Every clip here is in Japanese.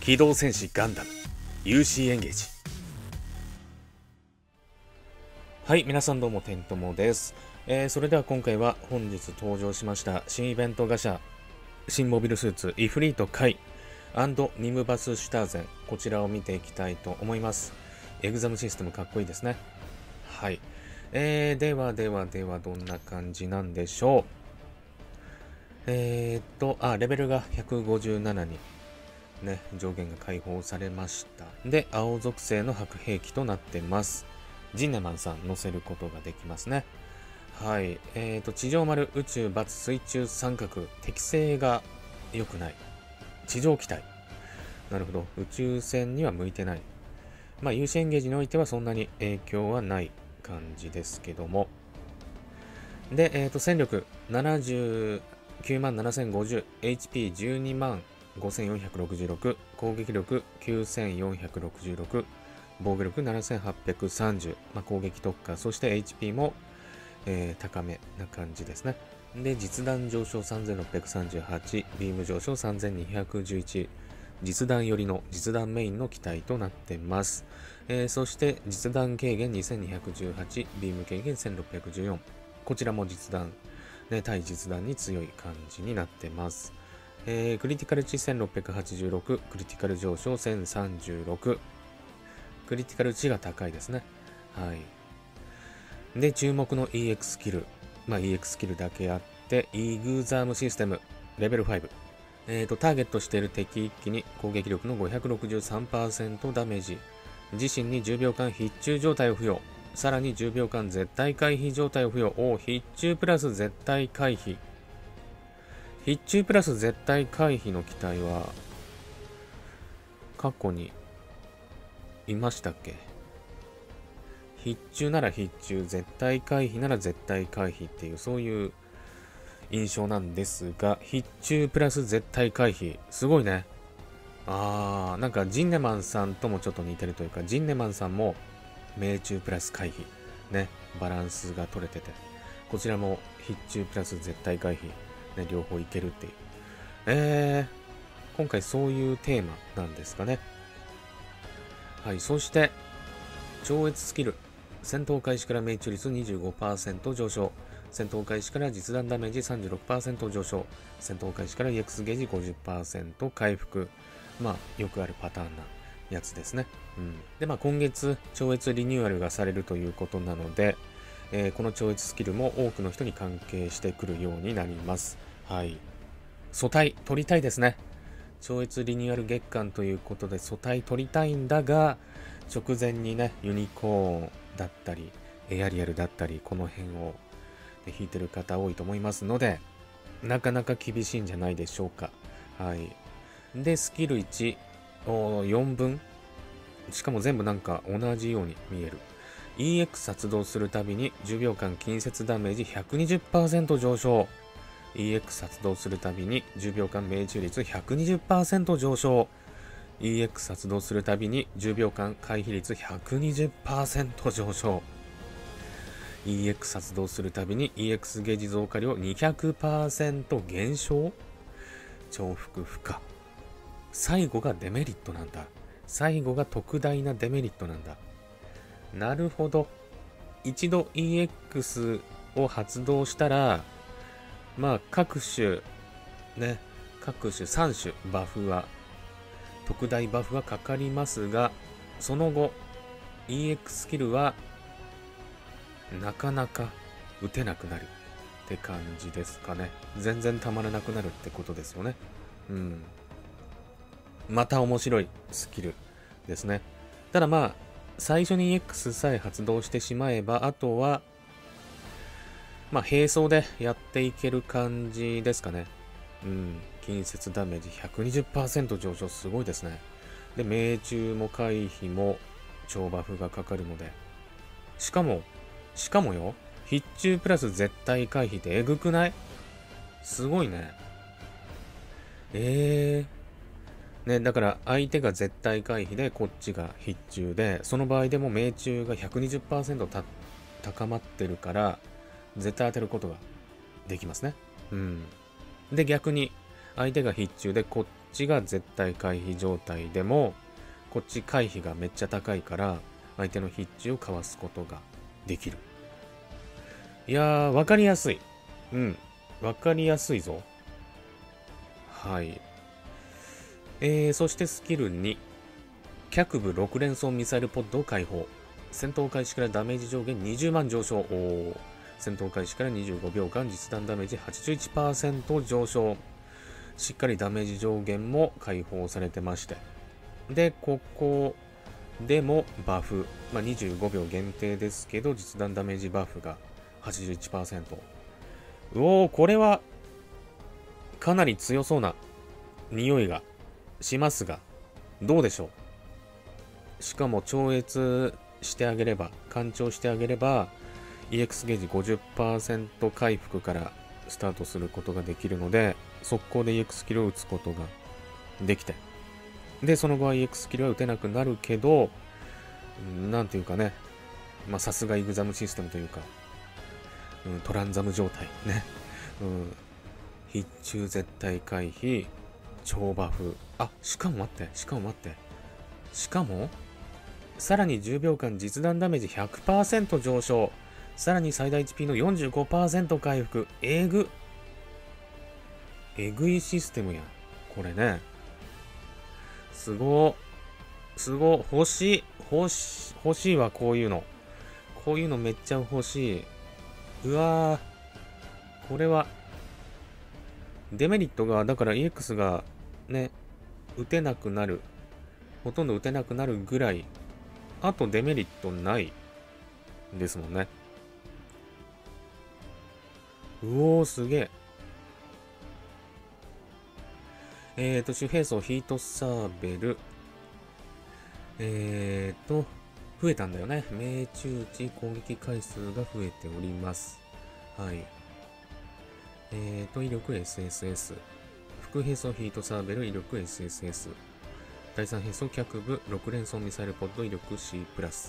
機動戦士ガンダム UC エンゲージ。はい、皆さんどうも、てんともです。それでは今回は本日登場しました新イベントガシャ、新モビルスーツイフリートカイ&ニムバスシュターゼン、こちらを見ていきたいと思います。エグザムシステムかっこいいですね。はい。ではどんな感じなんでしょう。レベルが157にね、上限が解放されました。で、青属性の白兵器となってます。ジンネマンさん乗せることができますね。はい。地上丸、宇宙、×、水中、三角、適性が良くない。地上機体。なるほど。宇宙船には向いてない。まあ、有志エンゲージにおいてはそんなに影響はない感じですけども。で、戦力79万7050、HP12 万5466、攻撃力9466、防御力7830、攻撃特化、そして HP も、高めな感じですね。で、実弾上昇3638、ビーム上昇3211、実弾寄りの実弾メインの機体となってます。そして実弾軽減2218、ビーム軽減1614、こちらも実弾、ね、対実弾に強い感じになってます。クリティカル値1686、クリティカル上昇1036、クリティカル値が高いですね。はい。で、注目の EX スキル。EX スキルだけあって、イグザムシステム、レベル5。ターゲットしている敵一機に攻撃力の 563% ダメージ。自身に10秒間必中状態を付与。さらに10秒間絶対回避状態を付与。必中プラス絶対回避。必中プラス絶対回避の機体は過去にいましたっけ？必中なら必中、絶対回避なら絶対回避っていう、そういう印象なんですが、必中プラス絶対回避、すごいね。なんかジンネマンさんともちょっと似てるというか、ジンネマンさんも命中プラス回避ね、バランスが取れてて、こちらも必中プラス絶対回避ね、両方いけるっていう。今回そういうテーマなんですかね。はい、そして超越スキル、戦闘開始から命中率 25% 上昇、戦闘開始から実弾ダメージ 36% 上昇、戦闘開始から EX ゲージ 50% 回復。よくあるパターンなやつですね。で、今月超越リニューアルがされるということなので、この超越スキルも多くの人に関係してくるようになります。はい。素体取りたいですね。超越リニューアル月間ということで素体取りたいんだが、直前にね、ユニコーンだったり、エアリアルだったり、この辺を引いてる方多いと思いますので、なかなか厳しいんじゃないでしょうか。はい。で、スキル1を4分。しかも全部なんか同じように見える。EX 発動するたびに10秒間近接ダメージ 120% 上昇。EX 発動するたびに10秒間命中率 120% 上昇。EX 発動するたびに10秒間回避率 120% 上昇。EX 発動するたびに EX ゲージ増加量 200% 減少。重複不可。最後がデメリットなんだ。最後が特大なデメリットなんだ。なるほど。一度 EX を発動したら、各種3種バフは、特大バフはかかりますが、その後 EX スキルはなかなか打てなくなるって感じですかね。全然たまらなくなるってことですよね。また面白いスキルですね。ただ最初に EX さえ発動してしまえば、あとは並走でやっていける感じですかね。近接ダメージ 120% 上昇、すごいですね。で、命中も回避も超バフがかかるので。しかもよ、必中プラス絶対回避ってえぐくない？すごいね。だから相手が絶対回避でこっちが必中で、その場合でも命中が 120% 高まってるから絶対当てることができますね。で、逆に相手が必中でこっちが絶対回避状態でも、こっち回避がめっちゃ高いから相手の必中をかわすことができる。いやー、わかりやすい。うん、わかりやすいぞ。はい。そしてスキル2、脚部6連装ミサイルポッドを解放。戦闘開始からダメージ上限20万上昇。戦闘開始から25秒間実弾ダメージ 81% 上昇。しっかりダメージ上限も解放されてまして。で、ここでもバフ。25秒限定ですけど、実弾ダメージバフが 81%。これはかなり強そうな匂いがしますが、どうでしょう。しかも超越してあげれば、干潮してあげれば、EX ゲージ 50% 回復からスタートすることができるので、速攻で EX スキルを打つことができて。で、その後は EX スキルは打てなくなるけど、なんていうかね、さすがイグザムシステムというか、トランザム状態ね。必中絶対回避、超バフ。しかも待って。しかも、さらに10秒間実弾ダメージ 100% 上昇。さらに最大 HP の 45% 回復。えぐいシステムやん。これね。すご。欲しいわ、こういうの。こういうのめっちゃ欲しい。うわー。これは、デメリットが、だから EX がね、打てなくなる。ほとんど打てなくなるぐらい。あとデメリットないですもんね。すげえ。主兵装ヒートサーベル。増えたんだよね。命中値攻撃回数が増えております。はい。威力 SSS。副兵装ヒートサーベル威力 SSS。第3兵装脚部6連装ミサイルポッド威力 C+。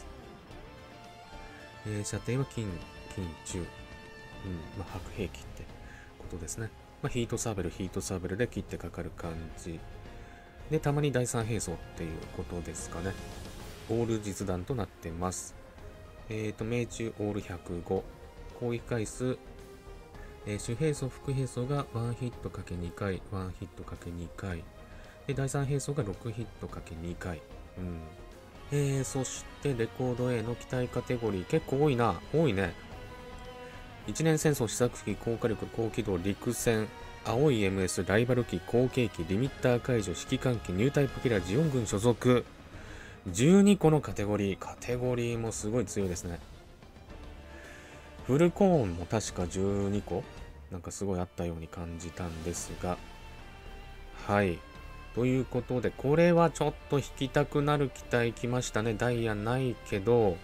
射程は近中。白兵器ってことですね。ヒートサーベルで切ってかかる感じ。で、たまに第3兵装っていうことですかね。オール実弾となってます。命中オール105。攻撃回数、主兵装、副兵装が1ヒット ×2 回、1ヒット ×2 回。で、第3兵装が6ヒット ×2 回。そしてレコード A の機体カテゴリー結構多いな。多いね。一年戦争試作機高火力高機動陸戦青い MS ライバル機後継機リミッター解除指揮官機ニュータイプキラージオン軍所属12個のカテゴリーもすごい強いですね。フルコーンも確か12個なんかすごいあったように感じたんですが、はい、ということでこれはちょっと引きたくなる機体来ましたね。ダイヤないけど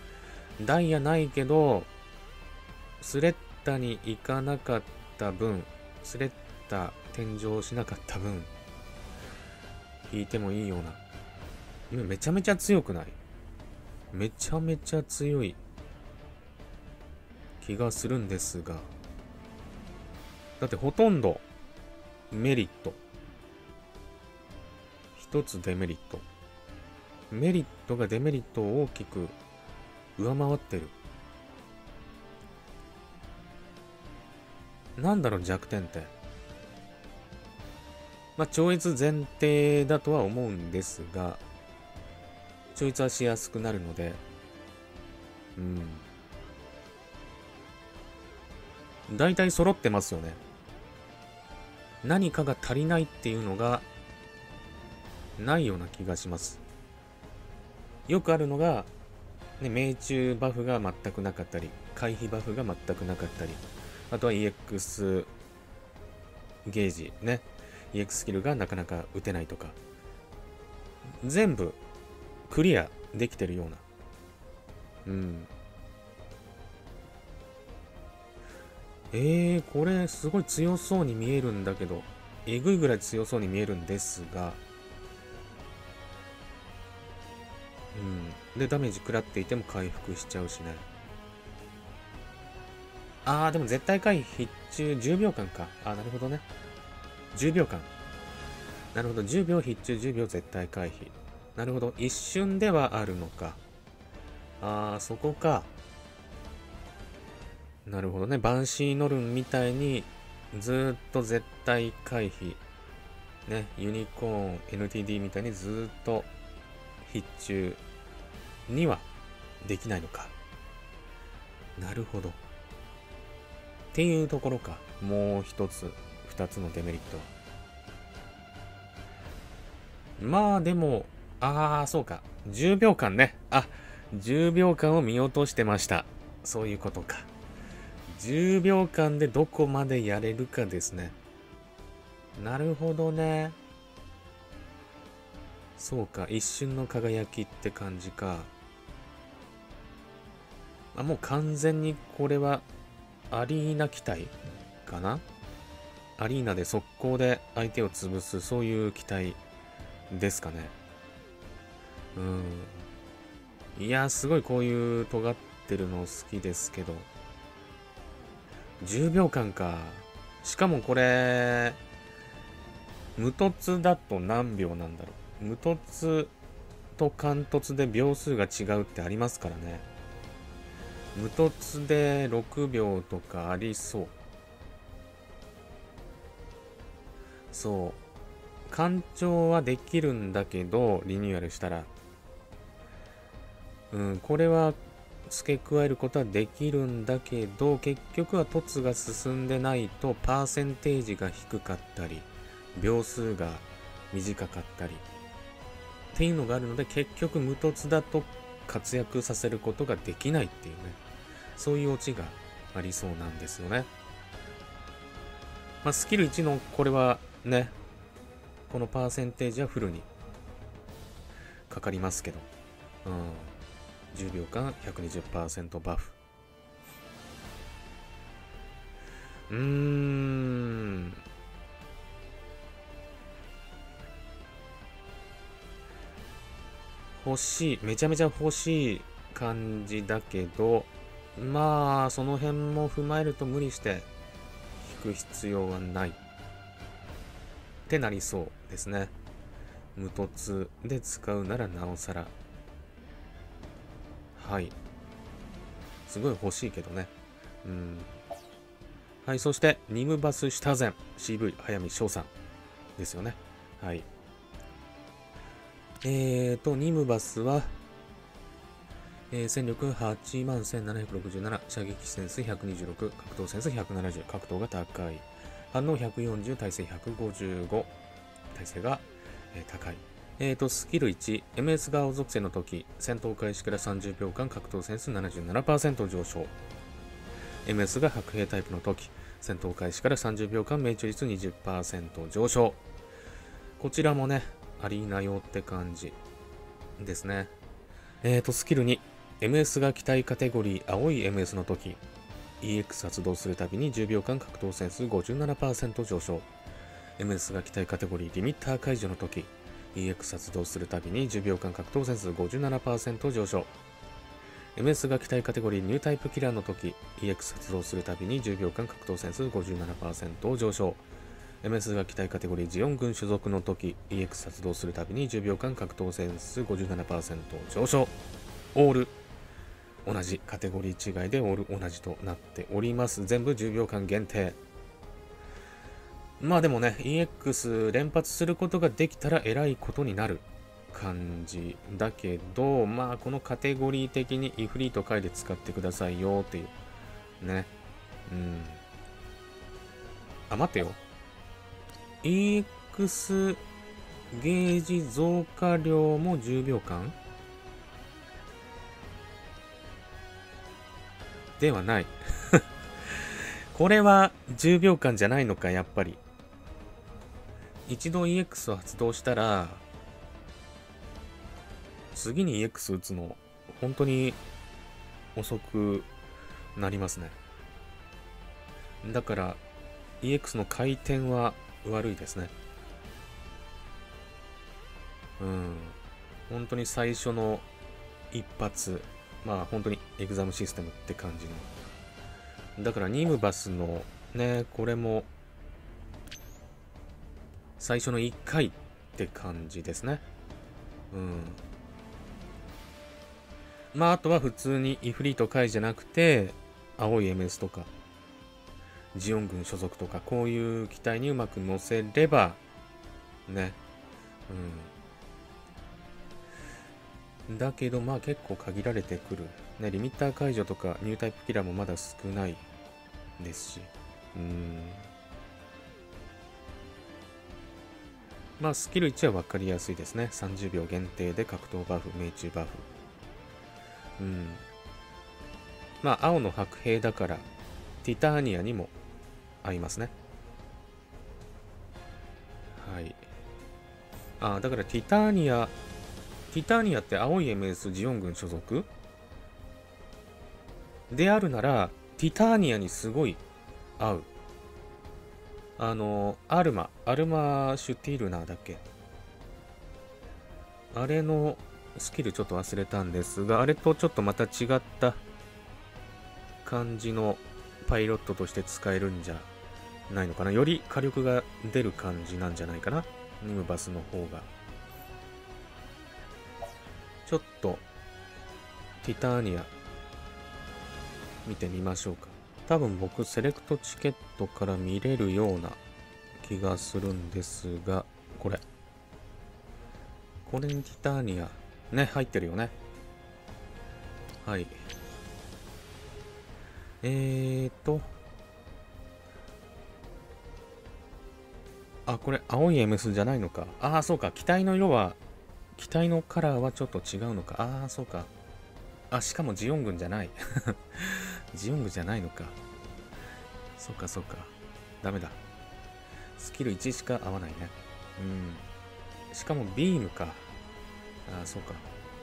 スレッタに行かなかった分、スレッタ転生しなかった分、引いてもいいような。今めちゃめちゃ強くない？めちゃめちゃ強い気がするんですが。だってほとんどメリット。一つデメリット。メリットがデメリットを大きく上回ってる。なんだろう弱点って。超越前提だとは思うんですが、超越はしやすくなるので、大体揃ってますよね。何かが足りないっていうのがないような気がします。よくあるのが、ね、命中バフが全くなかったり、回避バフが全くなかったり、あとは EX ゲージね、EX スキルがなかなか打てないとか、全部クリアできてるような。これすごい強そうに見えるんだけど、えぐいぐらい強そうに見えるんですが、で、ダメージ食らっていても回復しちゃうしね。でも絶対回避中10秒間か。なるほどね。 10秒間。なるほど。10秒必中、10秒絶対回避。なるほど。一瞬ではあるのか。ああ、そこか。なるほどね。バンシーノルンみたいにずーっと絶対回避。ね。ユニコーン NTD みたいにずーっと必中にはできないのか。なるほど。っていうところか。もう一つ、二つのデメリットは。まあでも、そうか。10秒間ね。10秒間を見落としてました。そういうことか。10秒間でどこまでやれるかですね。なるほどね。そうか。一瞬の輝きって感じか。もう完全にこれはアリーナ機体かな。アリーナで速攻で相手を潰す、そういう機体ですかね。いや、すごいこういう尖ってるの好きですけど。10秒間か。しかもこれ、無突だと何秒なんだろう。無突と貫突で秒数が違うってありますからね。無突で6秒とかありそう。そう。干潮はできるんだけど、リニューアルしたら。これは付け加えることはできるんだけど、結局は凸が進んでないとパーセンテージが低かったり、秒数が短かったりっていうのがあるので、結局無凸だと活躍させることができないっていうね、そういうオチがありそうなんですよね。スキル1のこれはね、このパーセンテージはフルにかかりますけど、10秒間 120% バフ。欲しい。めちゃめちゃ欲しい感じだけど、その辺も踏まえると無理して引く必要はないってなりそうですね。無凸で使うならなおさら。はい。すごい欲しいけどね。はい、そして、ニムバスシュタゼン、CV、早見翔さんですよね。はい。ニムバスは、戦力81,767、射撃センス126、格闘センス170、格闘が高い。反応140、耐性155、耐性が、高い。スキル1、MS が青属性の時、戦闘開始から30秒間格闘センス 77% 上昇。MS が白兵タイプの時、戦闘開始から30秒間命中率 20% 上昇。こちらもね、アリーナ用って感じですね。スキル2、MS が機体カテゴリー青い MS の時、EX 発動するたびに10秒間格闘センス 57% 上昇。MS が機体カテゴリーリミッター解除の時、EX 発動するたびに10秒間格闘センス 57% 上昇。MS が機体カテゴリーニュータイプキラーの時、EX 発動するたびに10秒間格闘センス 57% を上昇。MS が機体カテゴリージオン軍所属の時、EX 発動するたびに10秒間格闘センス 57% 上昇。オール同じカテゴリー違いでオール同じとなっております。全部10秒間限定。でもね、EX 連発することができたら偉いことになる感じだけど、このカテゴリー的にイフリート回で使ってくださいよっていうね。待ってよ。EX ゲージ増加量も10秒間ではない。これは10秒間じゃないのか、やっぱり。一度 EX を発動したら、次に EX 打つの、本当に遅くなりますね。だから、EX の回転は悪いですね。本当に最初の一発、本当にエグザムシステムって感じの。だからニムバスのね、これも最初の1回って感じですね。まああとは普通にイフリート回じゃなくて青い MS とかジオン軍所属とかこういう機体にうまく乗せればね、だけどまあ結構限られてくるね。リミッター解除とかニュータイプキラーもまだ少ないですし、まあスキル1は分かりやすいですね。30秒限定で格闘バフ、命中バフ。まあ青の白兵だからティターニアにも合いますね。はい。だからティターニアって青い MS ジオン軍所属であるなら、ティターニアにすごい合う。アルマシュティルナーだっけ、あれのスキルちょっと忘れたんですが、あれとちょっとまた違った感じのパイロットとして使えるんじゃないのかな。より火力が出る感じなんじゃないかな、ニムバスの方が。ちょっとティターニア見てみましょうか。多分僕セレクトチケットから見れるような気がするんですが、これにティターニアね入ってるよね。はい。これ青い MS じゃないのか。そうか。機体のカラーはちょっと違うのか。そうか。しかもジオン軍じゃない。ジオン軍じゃないのか。そうか。ダメだ。スキル1しか合わないね。しかもビームか。そうか。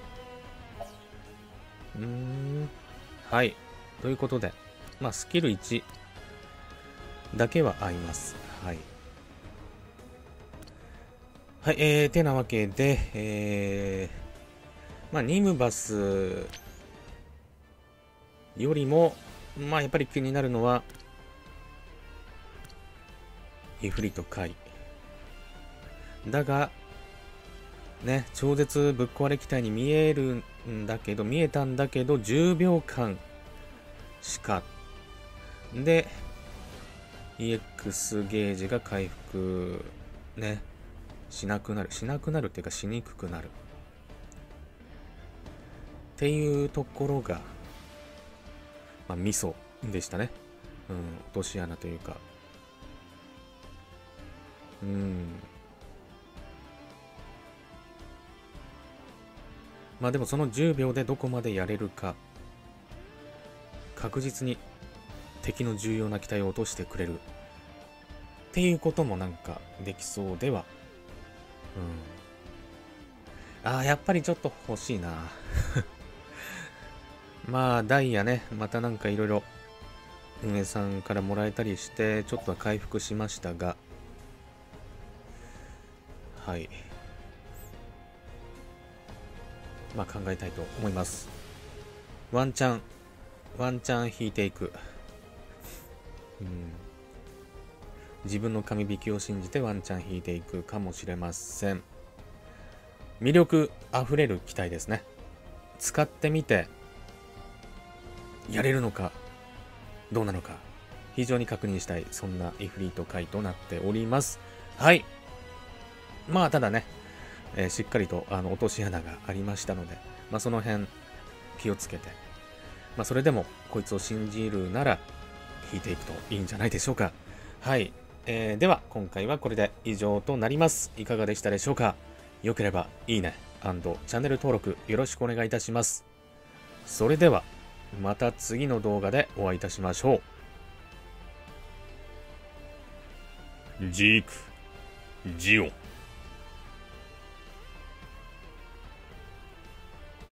はい。ということで、まあ、スキル1だけは合います。はい。はい、てなわけで、まあ、ニムバスよりも、まあ、やっぱり気になるのは、イフリート回。だが、ね、超絶ぶっ壊れ機体に見えたんだけど、10秒間しか。で、EX ゲージが回復、ね、しなくなるっていうかしにくくなる。っていうところが、まあ、ミソでしたね。落とし穴というか。まあでもその10秒でどこまでやれるか、確実に敵の重要な機体を落としてくれるっていうこともなんかできそうでは。やっぱりちょっと欲しいな。まあダイヤね、またなんかいろいろ運営さんからもらえたりしてちょっとは回復しましたが、はい、まあ考えたいと思います。ワンチャン引いていく。自分の神引きを信じてワンチャン引いていくかもしれません。魅力あふれる機体ですね。使ってみてやれるのかどうなのか非常に確認したい、そんなイフリート回となっております。はい。まあただね、しっかりと落とし穴がありましたので、まあその辺気をつけて、まあそれでもこいつを信じるなら引いていくといいんじゃないでしょうか。はい。では今回はこれで以上となります。いかがでしたでしょうか。良ければいいね&チャンネル登録よろしくお願いいたします。それではまた次の動画でお会いいたしましょう。ジーク、ジオン。